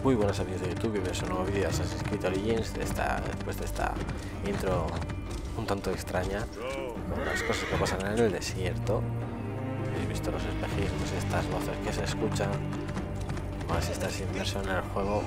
Muy buenas amigos de YouTube, bienvenidos a un nuevo vídeo de Assassin's Creed Origins. Después de esta intro un tanto extraña, con las cosas que pasan en el desierto. Habéis visto los espejismos, estas voces que se escuchan. Más si estás inmerso en el juego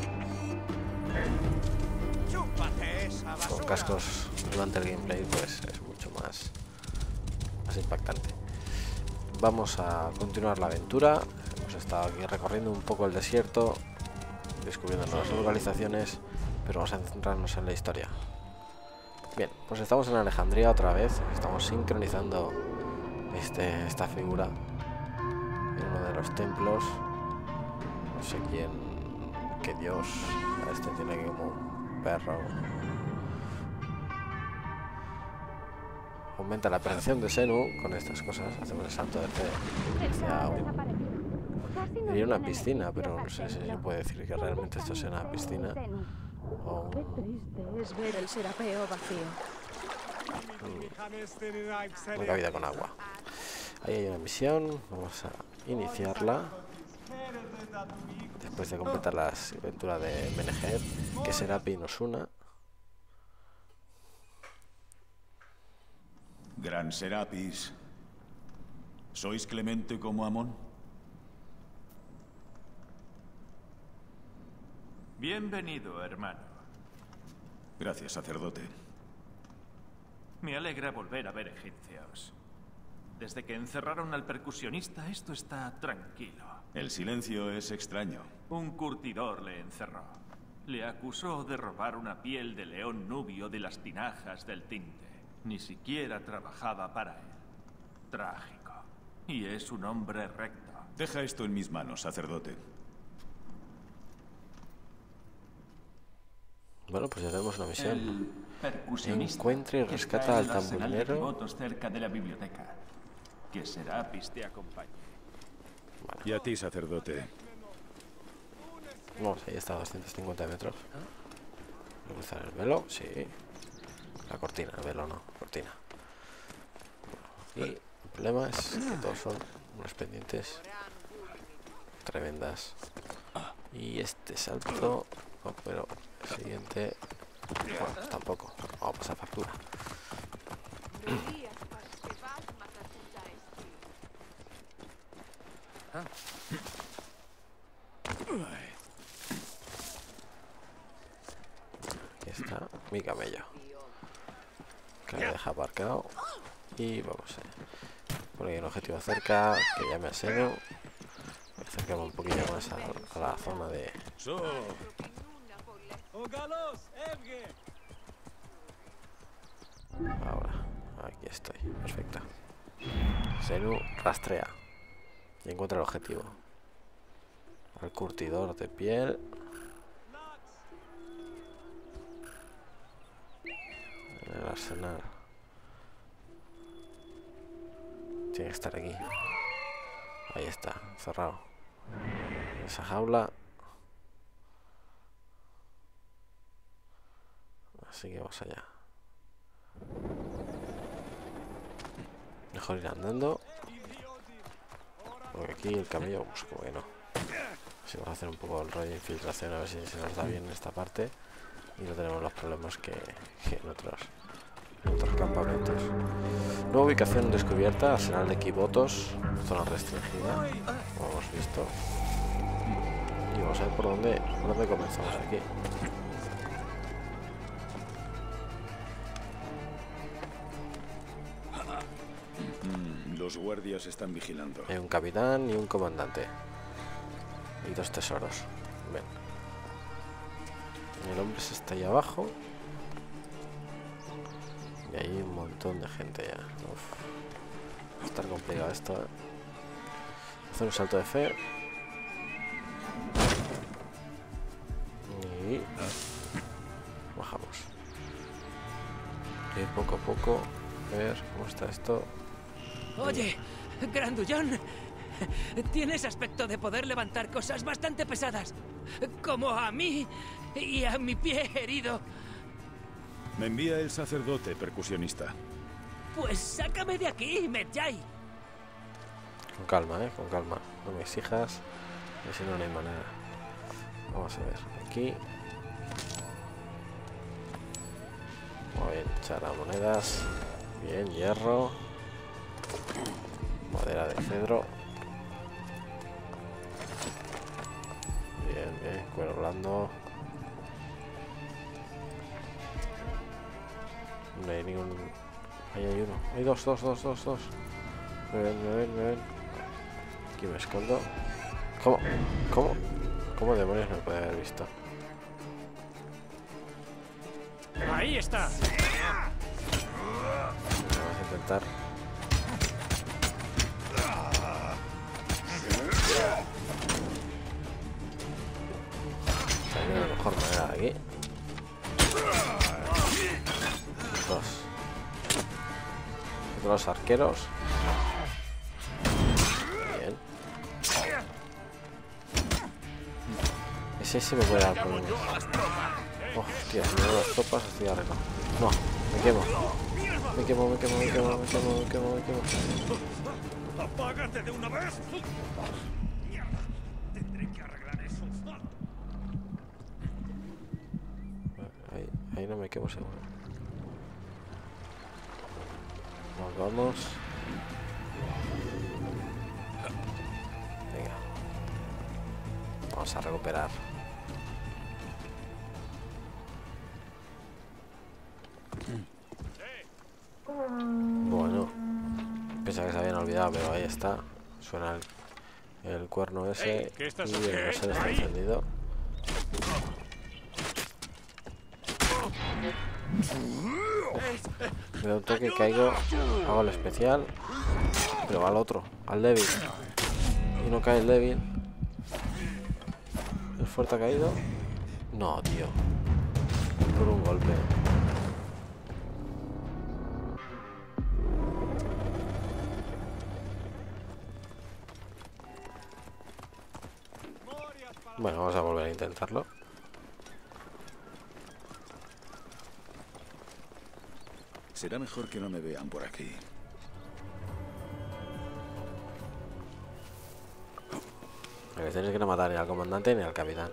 con cascos durante el gameplay, pues es mucho más impactante. Vamos a continuar la aventura. Hemos estado aquí recorriendo un poco el desierto, descubriendo nuevas localizaciones, pero vamos a centrarnos en la historia. Bien, pues estamos en Alejandría otra vez. Estamos sincronizando esta figura en uno de los templos. No sé qué dios. Este tiene aquí como un perro. Aumenta la percepción de Senu con estas cosas. Hacemos el salto de fe hacia diría una piscina, pero no sé si se puede decir que realmente esto sea una piscina o Qué triste es ver el serapeo vacío. una cabida con agua. Ahí hay una misión, vamos a iniciarla después de completar la aventura de Meneged, que Serapi nos una. Gran Serapis, ¿sois clemente como Amón? Bienvenido, hermano. Gracias, sacerdote. Me alegra volver a ver egipcios. Desde que encerraron al percusionista, esto está tranquilo. El silencio es extraño. Un curtidor le encerró. Le acusó de robar una piel de león nubio de las tinajas del tinte. Ni siquiera trabajaba para él. Trágico. Y es un hombre recto. Deja esto en mis manos, sacerdote. Bueno, pues ya tenemos una misión. El percusionista Encuentra y rescata al tamborilero. cerca de la biblioteca. Que Serapis te acompañe. Vale. Y a ti, sacerdote. Vamos, ahí está a 250 metros. Voy a cruzar el velo, sí. La cortina, el velo no, cortina. Y el problema es que todos son unos pendientes tremendas. Y este salto, no, pero el siguiente, bueno, pues tampoco. Vamos a pasar factura. Aquí está mi camello, que me deja aparcado. Y vamos a por ahí un objetivo cerca, que llame a Senu. Acercamos un poquillo más a la zona de... Ahora, aquí estoy, perfecto. Senu rastrea y encuentra el objetivo. El curtidor de piel. En el arsenal. Tiene que estar aquí. Ahí está, cerrado. Esa jaula. Así que vamos allá. Mejor ir andando, porque aquí el camello, pues como que no. Así vamos a hacer un poco el rollo de infiltración, a ver si se nos da bien en esta parte y no tenemos los problemas que en otros campamentos. Nueva ubicación descubierta, arsenal de Kibotos, zona restringida, como hemos visto. Y vamos a ver por dónde comenzamos aquí. Los guardias están vigilando. Hay un capitán y un comandante. Y dos tesoros. Ven. El hombre se está ahí abajo. Y hay un montón de gente ya. Uf. Va a estar complicado esto, ¿eh? Hacer un salto de fe. Y bajamos. Y poco a poco a ver cómo está esto. Oye, Grandullón, tienes aspecto de poder levantar cosas bastante pesadas, como a mí y a mi pie herido. Me envía el sacerdote, percusionista. Pues sácame de aquí, Medjay. Con calma, con calma. No me exijas, que si no, no hay manera. Vamos a ver, aquí. Muy bien, echar a monedas. Bien, hierro. Madera de cedro. Bien, bien, cuero blando. No hay ningún... Ahí hay uno. Hay dos. Me ven. Aquí me escondo. ¿Cómo demonios me puede haber visto? Ahí está. Vamos a intentar. Salir de la mejor manera de aquí. Dos. Los arqueros. Bien. Ese me puede dar problemas. Hostia, si me doy las tropas estoy arreglado. No, me quemo. ¡Apágate de una vez! Tendré que arreglar eso. Ahí no me quemo seguro. Vamos. Venga. Vamos a recuperar. Bueno. Pensaba que se habían olvidado, pero ahí está. Suena el cuerno ese. ¿Qué estás y el haciendo? láser está encendido. Me da un toque, caigo, hago el especial, pero va al otro, al débil. Y no cae el débil. El fuerte ha caído. No, tío. Por un golpe. Bueno, vamos a volver a intentarlo. Será mejor que no me vean por aquí. Lo que tienes que no matar ni al comandante ni al capitán.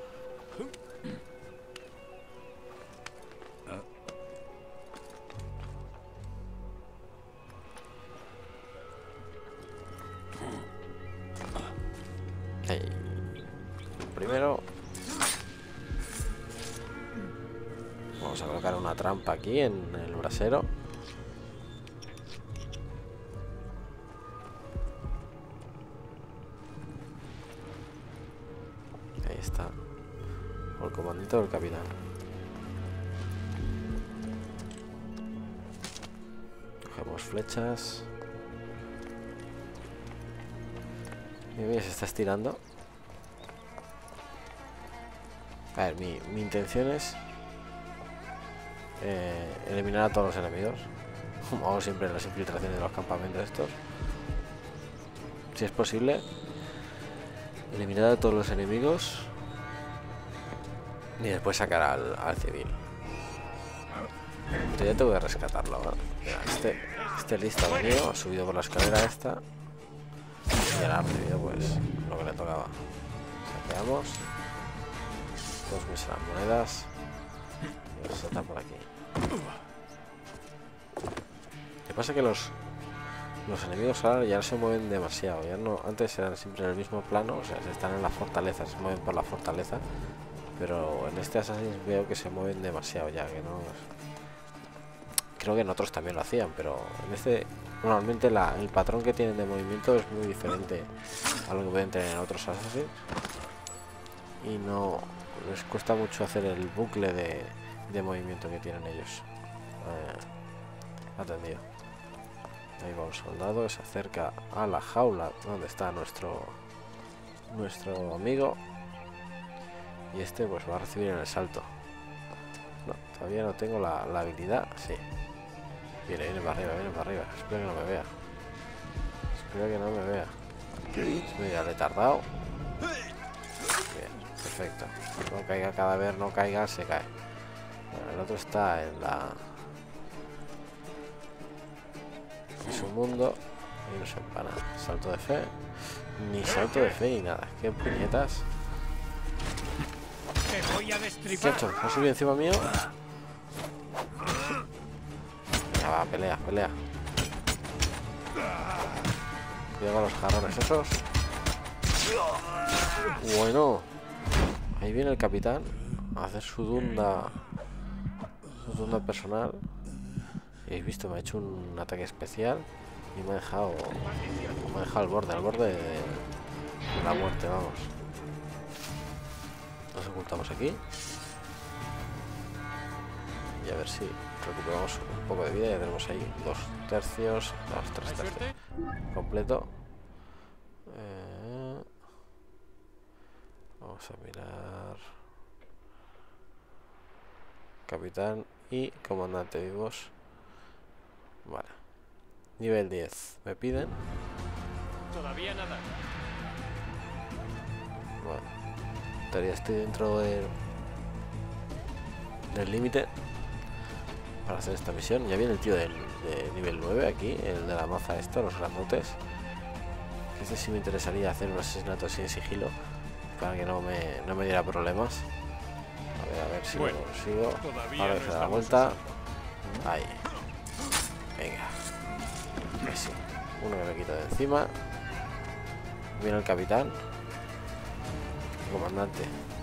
Ahí. Primero vamos a colocar una trampa aquí en el brasero. Ahí está. O el comandante o el capitán. Cogemos flechas. Mira, se está estirando. A ver, mi intención es eliminar a todos los enemigos. Como hago siempre en las infiltraciones de los campamentos estos. Si es posible, eliminar a todos los enemigos y después sacar al civil. Yo ya tengo que rescatarlo, ¿verdad? Mira, este listo ha venido, ha subido por la escalera esta y ahora ha recibido pues lo que le tocaba. Saqueamos. 2 míseras monedas. Y vamos a saltar por aquí. Lo que pasa es que los enemigos ahora ya no se mueven demasiado. Ya no, antes eran siempre en el mismo plano, o sea, están en la fortaleza, se mueven por la fortaleza. Pero en este Assassin's veo que se mueven demasiado ya, que no. Creo que en otros también lo hacían, pero en este normalmente el patrón que tienen de movimiento es muy diferente a lo que pueden tener en otros Assassin's. Y no les cuesta mucho hacer el bucle de movimiento que tienen ellos. Atendido. Ahí va un soldado que se acerca a la jaula donde está nuestro amigo. Y este pues va a recibir en el salto. No, todavía no tengo la habilidad. Sí. Viene para arriba, Espero que no me vea. Mira, le he tardado. Bien, perfecto. No caiga cadáver, no caiga, se cae. Bueno, el otro está en su mundo y no se empana. Salto de fe. Ni salto de fe ni nada. Qué puñetas. voy a ¿Qué ha destripar. hecho? ¿Ha subido encima mío? Ya va, pelea, pelea. Cuidado con los jarrones esos. Bueno. Ahí viene el capitán a hacer su dunda personal. Y habéis visto, me ha hecho un ataque especial y me ha dejado al borde de la muerte, vamos. Nos ocultamos aquí. Y a ver si recuperamos un poco de vida. Ya tenemos ahí 2 tercios, 3 tercios completo. Vamos a mirar. Capitán y comandante vivos. Vale. Nivel 10. Me piden. Todavía nada. Bueno. Todavía estoy dentro del límite para hacer esta misión. Ya viene el tío de nivel 9 aquí, el de la maza esta, los grandotes. Este sí me interesaría hacer un asesinato sin sigilo para que no me diera problemas. A ver si lo consigo. Ahora se da la vuelta. Ahí. Venga. Así. Uno que me quito de encima. Viene el capitán. El comandante.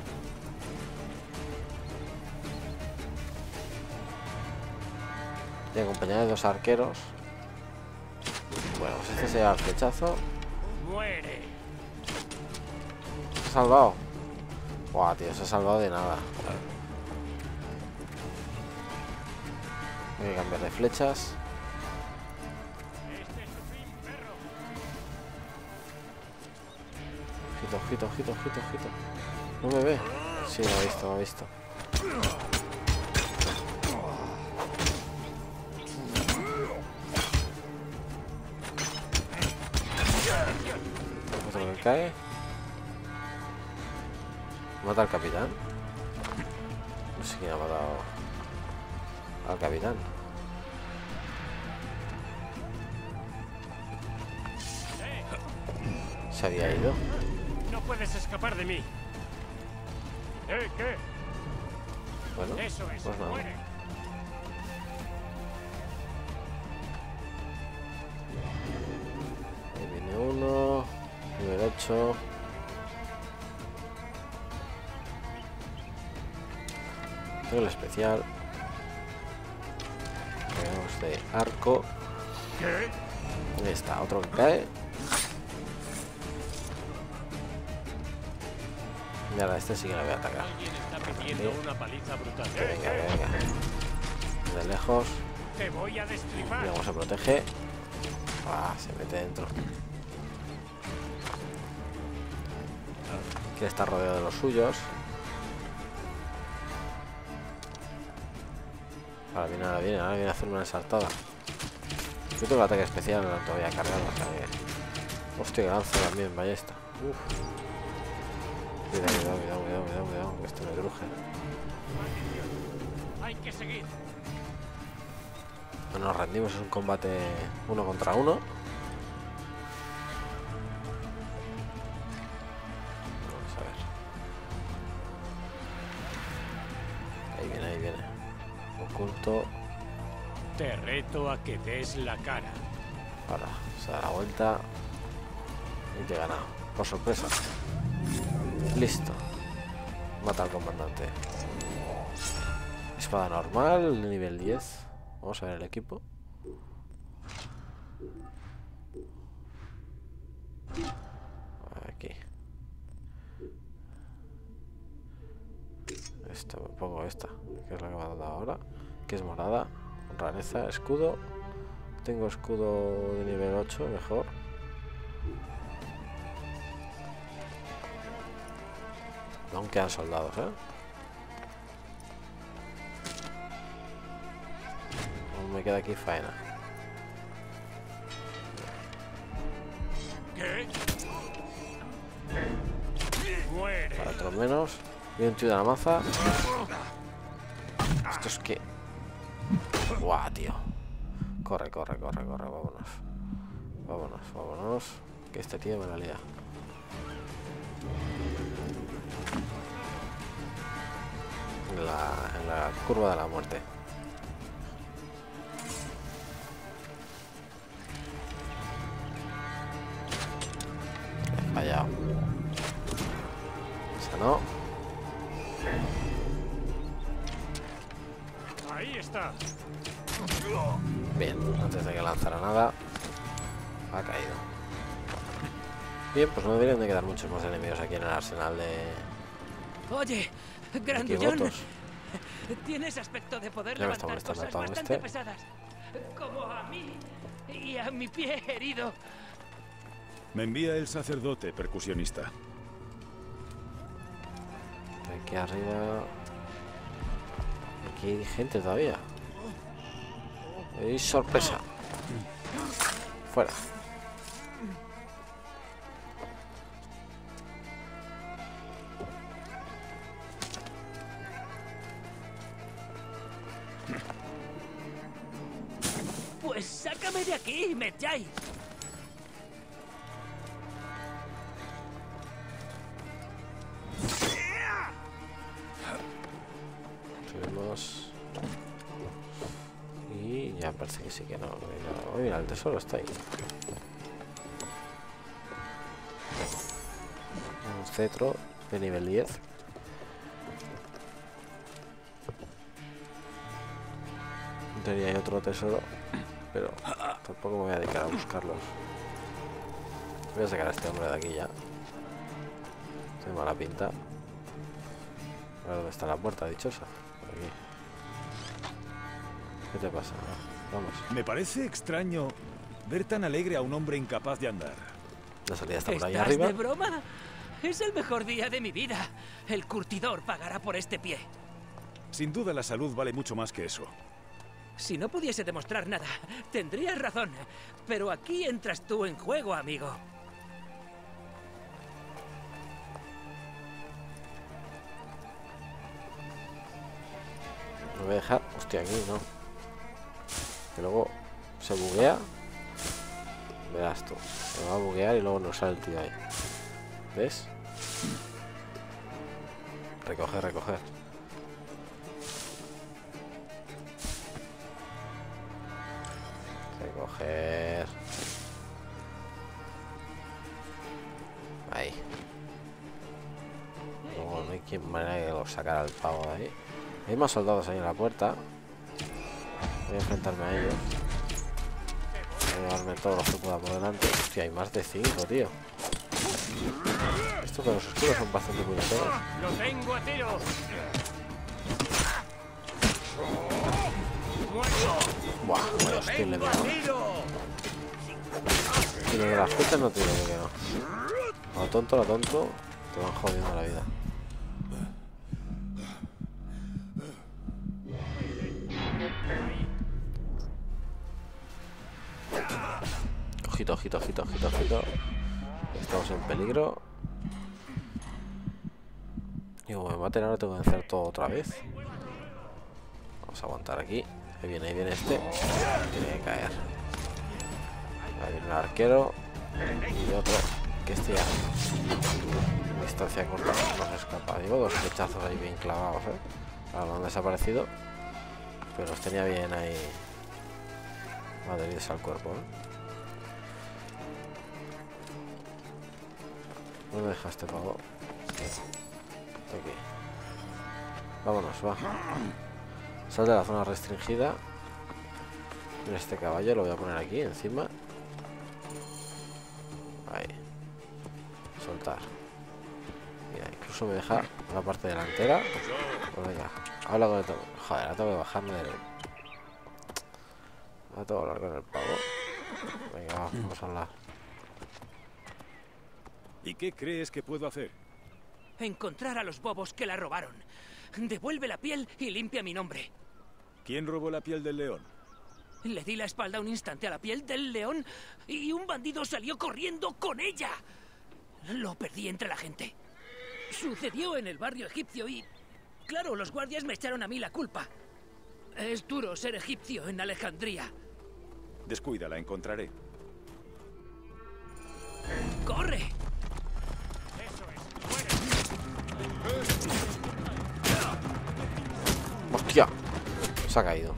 Y acompañado de 2 arqueros. Bueno, pues este se lleva el flechazo. Muere. Se ha salvado. Buah, tío, se ha salvado de nada. Voy a cambiar de flechas. Ojito, ojito, ojito, ojito. ¿No me ve? Sí, me ha visto, me ha visto. Otro que cae. Mata al capitán. No sé quién ha matado al capitán. Se había ido. No puedes escapar de mí. ¿Qué? Bueno, Eso es. pues nada. Muere. Ahí viene uno. Nivel 8. Tengo el especial. Tenemos de arco. ¿Qué? Ahí está, otro que cae. Y ahora este sí que le voy a atacar. Alguien está pidiendo una paliza brutal. Venga, venga. De lejos. Te voy a destripar. Mira cómo se protege. Ah, se mete dentro. Que está rodeado de los suyos. Ahora viene a hacer una ensartada. Yo tengo el ataque especial, no todavía cargado. O sea que... Hostia, que lanza también, ballesta. Uf. Cuidado, que esto me truje. Hay que seguir. No nos rendimos, es un combate 1 contra 1. Vamos a ver. Ahí viene. Oculto. Te reto a que des la cara. Ahora, se da la vuelta. Y te he ganado. Por sorpresa. Listo. Mata al comandante. Espada normal, nivel 10. Vamos a ver el equipo. Aquí. Esto, me pongo esta, que es la que me ha dado ahora. Que es morada. Rareza, escudo. Tengo escudo de nivel 8, mejor. Aún quedan soldados, ¿eh? Aún me queda aquí faena. ¿Qué? Muere. Para otros menos. Y un tío de la maza. Esto es que... Buah, tío. Corre, vámonos. Vámonos. Que este tío me la lía. en la curva de la muerte. He fallado. Esa no. Ahí está. Bien, antes de que lanzara nada, ha caído. Bien, pues no deberían de quedar muchos más enemigos aquí en el arsenal de... Oye, Grandullón, Kibotos. tienes aspecto de poder Ya me está levantar molestando cosas todo bastante este. pesadas. Como a mí y a mi pie herido. Me envía el sacerdote percusionista. Aquí arriba... Aquí hay gente todavía. ¡Y sorpresa! Fuera. Pues sácame de aquí, Medjay. Subimos. Y ya parece que sí que no. Oh, mira, el tesoro está ahí. Un cetro de nivel 10. En teoría hay otro tesoro, pero tampoco me voy a dedicar a buscarlos. Voy a sacar a este hombre de aquí ya. Tiene mala pinta. A ver dónde está la puerta dichosa. Por aquí. ¿Qué te pasa? Vamos. Me parece extraño ver tan alegre a un hombre incapaz de andar. La salida está por ahí ¿Estás arriba. de broma? Es el mejor día de mi vida. El curtidor pagará por este pie. Sin duda la salud vale mucho más que eso. Si no pudiese demostrar nada, tendrías razón. Pero aquí entras tú en juego, amigo. Me voy a dejar. Hostia, aquí no. Que luego se buguea. Verás tú. Se va a buguear y luego nos sale el tío ahí. ¿Ves? Recoger, recoger. Recoger. Ahí. Luego no hay quien manera de lo sacar al pavo de ahí. Hay más soldados ahí en la puerta. Voy a enfrentarme a ellos. Voy a llevarme todos los que pueda por delante. Hostia, hay más de 5, tío. Estos de los escudos son bastante puñeteros. ¡Lo tengo a tiro! Buah, Dios, ¿quién le pega? Tiene que las flechas no tiene que no. Lo tonto, te van jodiendo la vida. Ojito, ojito, ojito, ojito, ojito. Estamos en peligro. Y como me maten ahora tengo que hacer todo otra vez. Vamos a aguantar aquí. Ahí viene este. Tiene que caer. Ahí viene el arquero. Y otro. Que este ya. En distancia corta no se escapa. Llevo dos flechazos ahí bien clavados, Ahora no han desaparecido. Pero los tenía bien ahí adheridos al cuerpo, ¿Dónde dejaste, pavo? Aquí. Vámonos, va. Sal de la zona restringida. Mira este caballo, lo voy a poner aquí encima. Ahí. Soltar. Mira, incluso me deja la parte delantera. Pues venga, habla con el todo. Joder, ahora tengo que bajarme del... Ahora tengo que hablar con el pavo. Venga, vamos a hablar. ¿Y qué crees que puedo hacer? Encontrar a los bobos que la robaron. Devuelve la piel y limpia mi nombre. ¿Quién robó la piel del león? Le di la espalda un instante a la piel del león y un bandido salió corriendo con ella. Lo perdí entre la gente. Sucedió en el barrio egipcio y... Claro, los guardias me echaron a mí la culpa. Es duro ser egipcio en Alejandría. Descuida, la encontraré. ¡Corre! ¡Hostia! Se ha caído.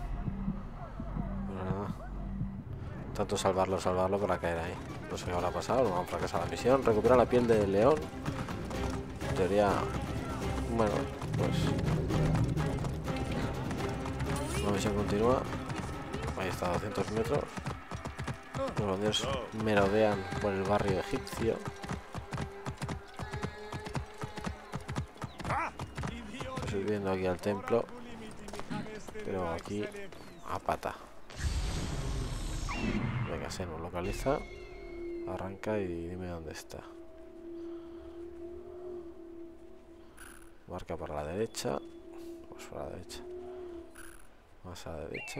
Tanto salvarlo para caer ahí. No sé qué habrá pasado, vamos a fracasar la misión. Recupera la piel del león. En teoría, bueno, pues la misión continúa. Ahí está, 200 metros. Los bandidos merodean por el barrio egipcio. Estoy viendo aquí al templo, pero aquí a pata. Venga, se nos localiza. Arranca y dime dónde está. Marca para la derecha. Pues para la derecha. Más a la derecha.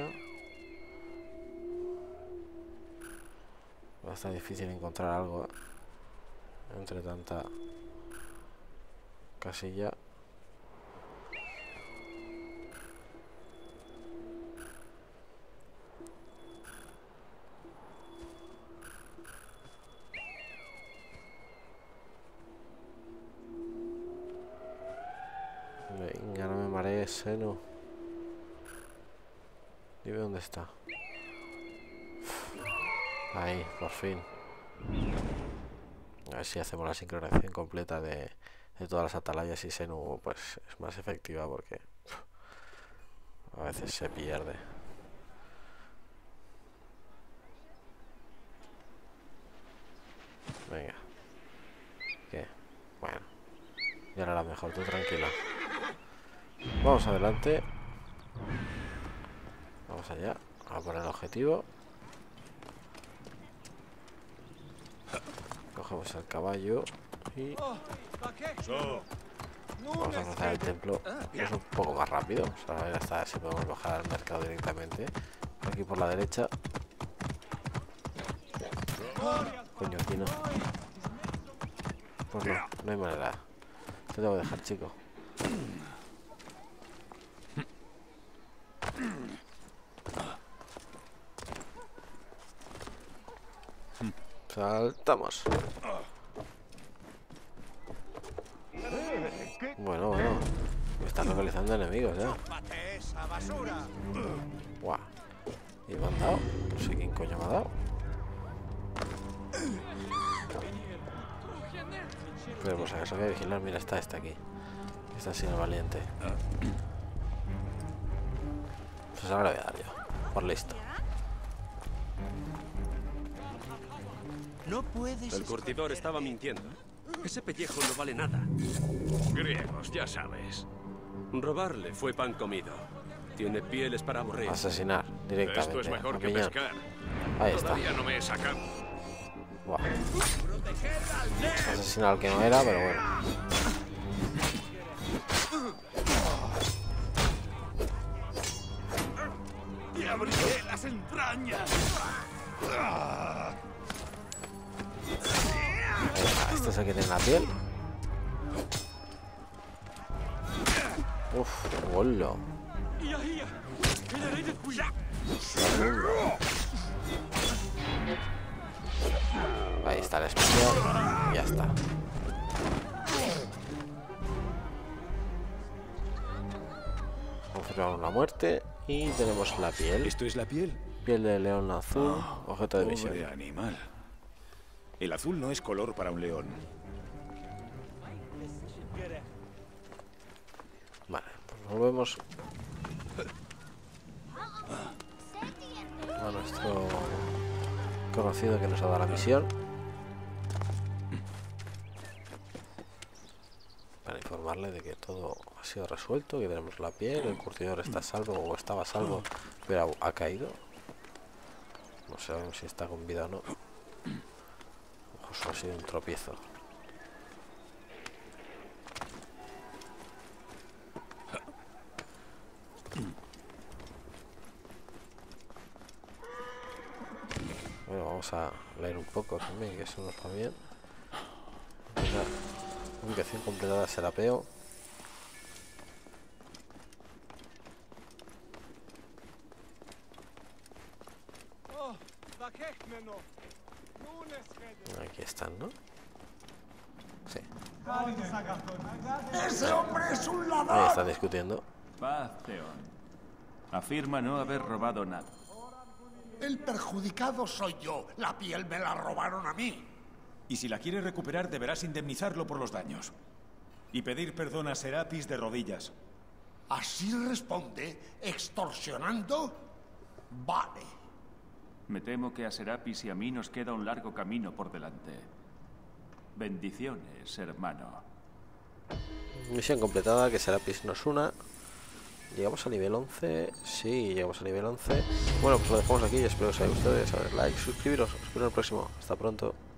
Va a estar difícil encontrar algo entre tanta casilla. Venga, no me marees, Seno. Dime dónde está. Ahí, por fin. A ver si hacemos la sincronización completa de todas las atalayas y Senu pues es más efectiva porque a veces se pierde. Venga. ¿Qué? Bueno. Ya era la mejor, tú tranquila. Vamos adelante. Vamos allá. A poner el objetivo. Cogemos el caballo y vamos a cruzar el templo. Es un poco más rápido. O sea, a ver hasta si podemos bajar al mercado directamente. Aquí por la derecha. Coño, aquí no. Pues no, no hay manera. Te tengo que dejar, chico. Saltamos. Bueno, bueno. Me están localizando enemigos ya. Guau. ¿Y me han dado? No sé quién coño me ha dado. Pero pues acaso voy a vigilar. Mira, está este aquí. Está así el valiente. Pues ahora le voy a dar yo. Por listo. El curtidor estaba mintiendo. Ese pellejo no vale nada. Griegos, ya sabes. Robarle fue pan comido. Tiene pieles para aburrir. Asesinar directamente. Esto es mejor que piñón. pescar. Ahí está. Todavía no me he sacado. Buah. Asesinar al que no era, pero bueno. ¡Te abriré las entrañas! Este es el que tiene la piel. Uf, bolo. Ahí está el especial. Y ya está. Confirmamos la muerte. Y tenemos la piel. ¿Esto es la piel? Piel de león azul. Objeto de Pobre misión. animal. El azul no es color para un león. Vale, pues volvemos a nuestro conocido que nos ha dado la misión para informarle de que todo ha sido resuelto, que tenemos la piel, el curtidor está a salvo o estaba a salvo, pero ha caído. No sabemos si está con vida o no. Ojo, solo ha sido un tropiezo. Bueno, vamos a leer un poco también, que eso nos va bien. Ubicación completada de Serapeo. Aquí están, ¿no? Sí. ¡Ese hombre es un Ahí ladrón! están discutiendo. paz, Theon. Afirma no haber robado nada. El perjudicado soy yo. La piel me la robaron a mí. Y si la quieres recuperar, deberás indemnizarlo por los daños. Y pedir perdón a Serapis de rodillas. ¿Así responde? ¿Extorsionando? Vale. Me temo que a Serapis y a mí nos queda un largo camino por delante. Bendiciones, hermano. Misión completada, que Serapis nos una. Llegamos a nivel 11. Sí, llegamos a nivel 11. Bueno, pues lo dejamos aquí. Espero que os haya gustado. Ya sabéis, like, suscribiros. Os espero en el próximo. Hasta pronto.